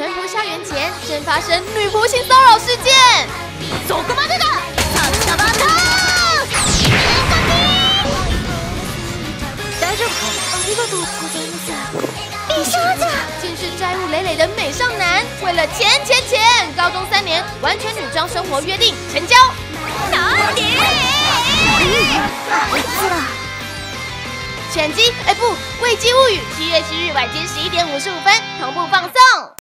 淳朴校园前正发生女仆性骚扰事件。 そこまでだ！タッタバタ！大丈夫か？ありがとうございます。美少女竟是债务累累的美少男，为了钱，高中3年完全女装生活约定成交。 哪里？ 犬姬，不，《危机物语》7月7日晚间11点55分同步放送。